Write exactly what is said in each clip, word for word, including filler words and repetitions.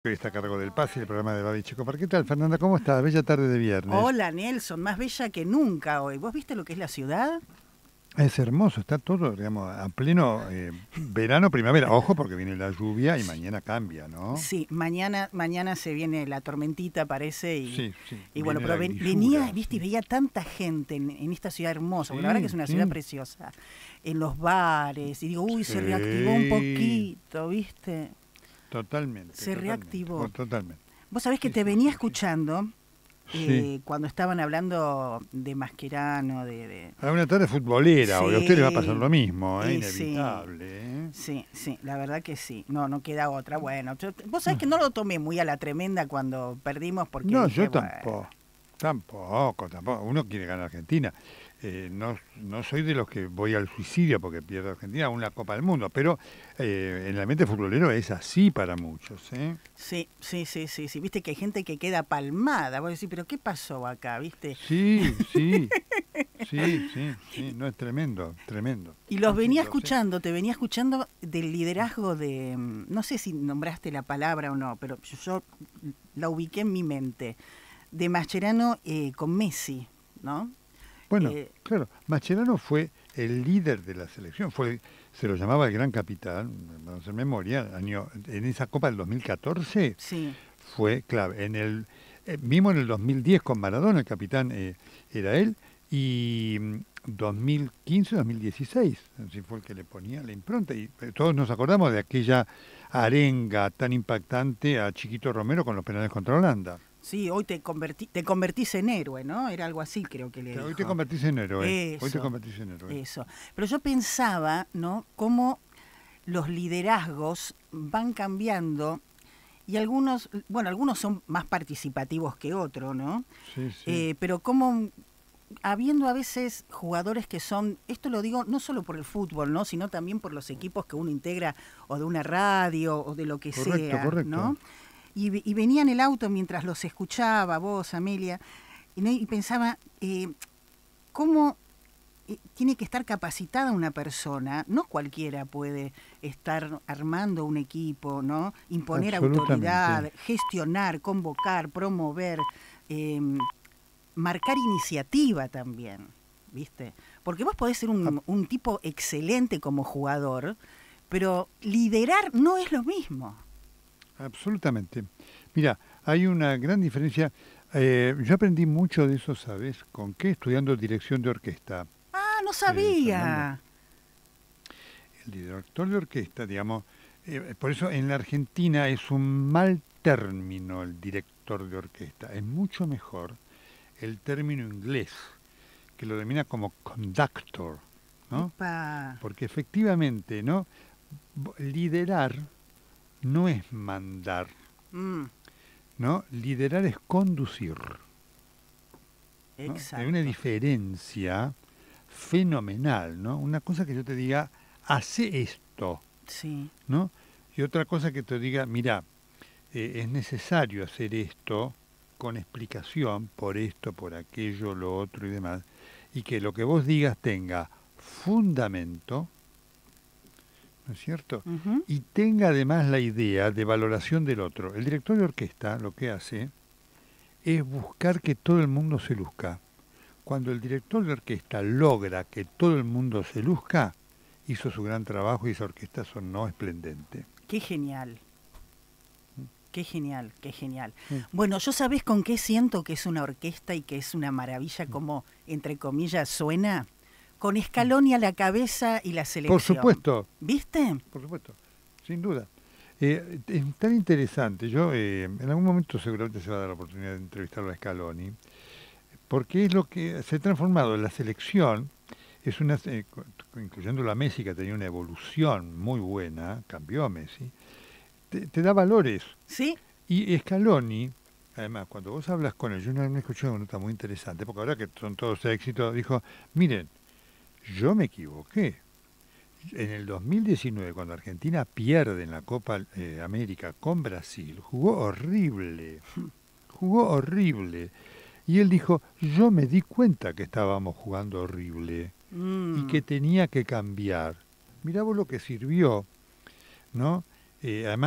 Hoy está a cargo del pase el programa de Babi Checopar. ¿Qué tal, Fernanda? ¿Cómo estás? Bella tarde de viernes. Hola, Nelson, más bella que nunca hoy. ¿Vos viste lo que es la ciudad? Es hermoso, está todo, digamos, a pleno eh, verano, primavera. Ojo, porque viene la lluvia y mañana cambia, ¿no? Sí, mañana, mañana se viene la tormentita, parece, y, Sí, sí. y bueno, Viene pero la ven- grisura, venía, viste, y sí. veía tanta gente en, en esta ciudad hermosa, porque la verdad que es Sí, una ciudad sí. preciosa, en los bares, y digo, uy, se reactivó un Sí, poquito, viste, totalmente, se totalmente, reactivó. por- totalmente. Vos sabés que Sí, te sí, venía sí, sí. escuchando Sí. eh, cuando estaban hablando de Mascherano, de, de... A una tarde futbolera, hoy a ustedes les va a pasar lo Sí, mismo, ¿eh? y sí. Inevitable, ¿eh? Sí, sí, la verdad que sí. No, no queda otra. Bueno, yo- vos sabés que no lo tomé muy a la tremenda cuando perdimos porque No, dije, yo bueno, tampoco, tampoco, tampoco. Uno quiere ganar Argentina. Eh, no, no soy de los que voy al suicidio porque pierdo Argentina, aún la Copa del Mundo, pero eh, en el ambiente futbolero es así para muchos, ¿eh? sí, sí, sí, sí, sí. Viste que hay gente que queda palmada. Vos decís, pero ¿qué pasó acá? ¿Viste? Sí, sí, sí, sí, sí, no es tremendo, tremendo. Y los Sí, sí, venía lo sé. escuchando, te venía escuchando del liderazgo de, mm, no sé si nombraste la palabra o no, pero yo, yo la ubiqué en mi mente, de Mascherano eh, con Messi, ¿no? Bueno, Eh, claro, Mascherano fue el líder de la selección, fue, se lo llamaba el gran capitán, vamos a hacer memoria, año, en esa Copa del dos mil catorce sí, fue clave. En el, eh, mismo en el dos mil diez con Maradona, el capitán eh, era él, y mm, dos mil quince, dos mil dieciséis, así fue el que le ponía la impronta. Y eh, todos nos acordamos de aquella arenga tan impactante a Chiquito Romero con los penales contra Holanda. sí, hoy te, convertí, te convertís en héroe, ¿no? Era algo así, creo que le Te- Hoy te dijo. convertís en héroe, hoy te Eso, convertís en héroe. eso. Pero yo pensaba, ¿no? Cómo los liderazgos van cambiando y algunos, bueno, algunos son más participativos que otros, ¿no? Sí, sí, Eh, pero como habiendo a veces jugadores que son, esto lo digo no solo por el fútbol, ¿no? Sino también por los equipos que uno integra o de una radio o de lo que correcto, sea, correcto. ¿no? Y, y venía en el auto mientras los escuchaba, vos, Amelia, y, y pensaba, eh, ¿cómo eh, tiene que estar capacitada una persona? No cualquiera puede estar armando un equipo, ¿no? Imponer Absolutamente. autoridad, gestionar, convocar, promover, eh, marcar iniciativa también, ¿viste? Porque vos podés ser A- un, un tipo excelente como jugador, pero liderar no es lo mismo. absolutamente. Mira, hay una gran diferencia. Eh, yo aprendí mucho de eso, ¿sabes? ¿Con qué? Estudiando dirección de orquesta, Ah, no eh, Fernanda. sabía. El director de orquesta, digamos, eh, por eso en la Argentina es un mal término el director de orquesta. Es mucho mejor el término inglés, que lo denomina como conductor, ¿no? Epa. Porque efectivamente, ¿no? Bo- Liderar no es mandar, Mm, ¿no? Liderar es conducir, ¿no? Hay una exacto. diferencia fenomenal, ¿no? Una cosa que yo te diga, hace esto, Sí. ¿no? Y otra cosa que te diga, mira, eh, es necesario hacer esto con explicación por esto, por aquello, lo otro y demás, y que lo que vos digas tenga fundamento, ¿no es cierto? Ujú. Y tenga además la idea de valoración del otro. El director de orquesta lo que hace es buscar que todo el mundo se luzca. Cuando el director de orquesta logra que todo el mundo se luzca, hizo su gran trabajo y esa orquesta sonó esplendente. Qué genial. Qué genial, qué genial. Mm, Bueno, yo sabés con qué siento que es una orquesta y que es una maravilla mm, como, entre comillas, suena. Con mm. Scaloni a la cabeza y la Por selección. supuesto, ¿Viste? por supuesto, sin duda. Eh, es tan interesante, yo eh, en algún momento seguramente se va a dar la oportunidad de entrevistarlo a Scaloni, porque es lo que se ha transformado en la selección, es una, eh, co- incluyendo la Messi, que tenía una evolución muy buena, cambió a Messi, te, te da valores. ¿Sí? Y Scaloni, además, cuando vos hablas con él, yo una vez me escuché una nota muy interesante, porque ahora que son todos éxitos, dijo, miren, yo me equivoqué. En el dos mil diecinueve, cuando Argentina pierde en la Copa eh, América con Brasil, jugó horrible, jugó horrible. Y él dijo, yo me di cuenta que estábamos jugando horrible y que Mm, tenía que cambiar. Mirá vos lo que sirvió, ¿no? Eh, además,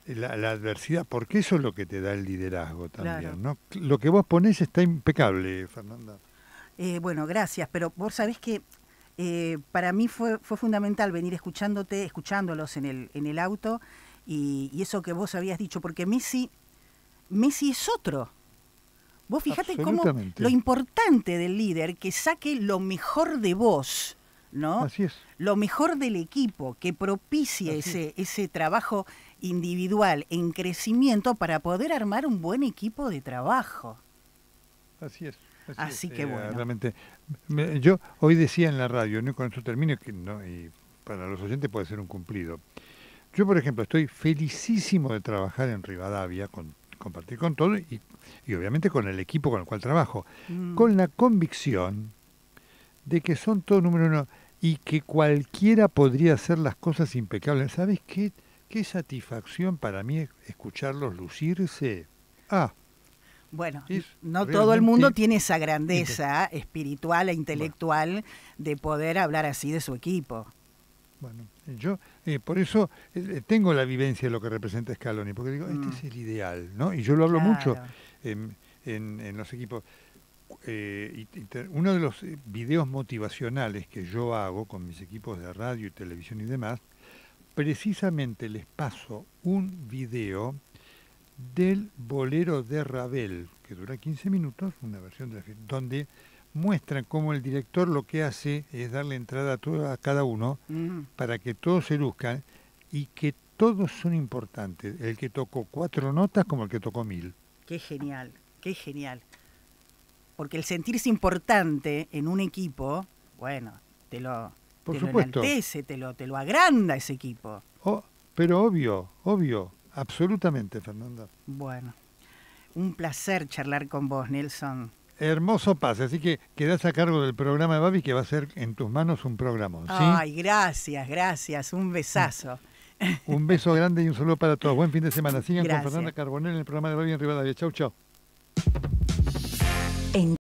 la, la adversidad, porque eso es lo que te da el liderazgo también, Claro. ¿no? Lo que vos ponés está impecable, Fernanda. Eh, bueno, gracias, pero vos sabés que eh, para mí fue, fue fundamental venir escuchándote, escuchándolos en el, en el auto, y, y eso que vos habías dicho, porque Messi, Messi es otro. Vos fijate cómo lo importante del líder, que saque lo mejor de vos, ¿no? Así es. Lo mejor del equipo, que propicie Así ese, ese trabajo individual en crecimiento para poder armar un buen equipo de trabajo. Así es. Así, Así es. que Eh, bueno. Realmente, me, yo hoy decía en la radio, ¿no? Con esto termino, que no, y para los oyentes puede ser un cumplido. Yo, por ejemplo, estoy felicísimo de trabajar en Rivadavia, con, compartir con todo y, y obviamente con el equipo con el cual trabajo, Mm. con la convicción de que son todo número uno y que cualquiera podría hacer las cosas impecables. ¿Sabes qué? Qué satisfacción para mí escucharlos lucirse. Ah, Bueno, es no todo el mundo realmente tiene esa grandeza espiritual e intelectual Bueno. de poder hablar así de su equipo. Bueno, yo eh, por eso eh, tengo la vivencia de lo que representa Scaloni, porque digo, Mm. este es el ideal, ¿no? Y yo lo hablo mucho Claro. en, en- en los equipos. Eh, y- y te- uno de los eh, videos motivacionales que yo hago con mis equipos de radio y televisión y demás, precisamente les paso un video del bolero de Ravel, que dura quince minutos, una versión de la, donde muestran cómo el director lo que hace es darle entrada a, todo, a cada uno Mm. para que todos se luzcan y que todos son importantes. El que tocó cuatro notas como el que tocó mil. Qué genial, qué genial. Porque el sentirse importante en un equipo, bueno, te lo, Por te lo supuesto. enaltece, te lo, te lo agranda ese equipo. Oh, pero obvio, obvio, absolutamente, Fernanda. Bueno, un placer charlar con vos, Nelson. Hermoso pase, así que quedás a cargo del programa de Babi, que va a ser en tus manos un programón, ¿sí? Ay, gracias, gracias, un besazo. Un beso grande y un saludo para todos. Buen fin de semana. Sigan Gracias. con Fernanda Carbonell en el programa de Babi en Rivadavia. Chau, chau. En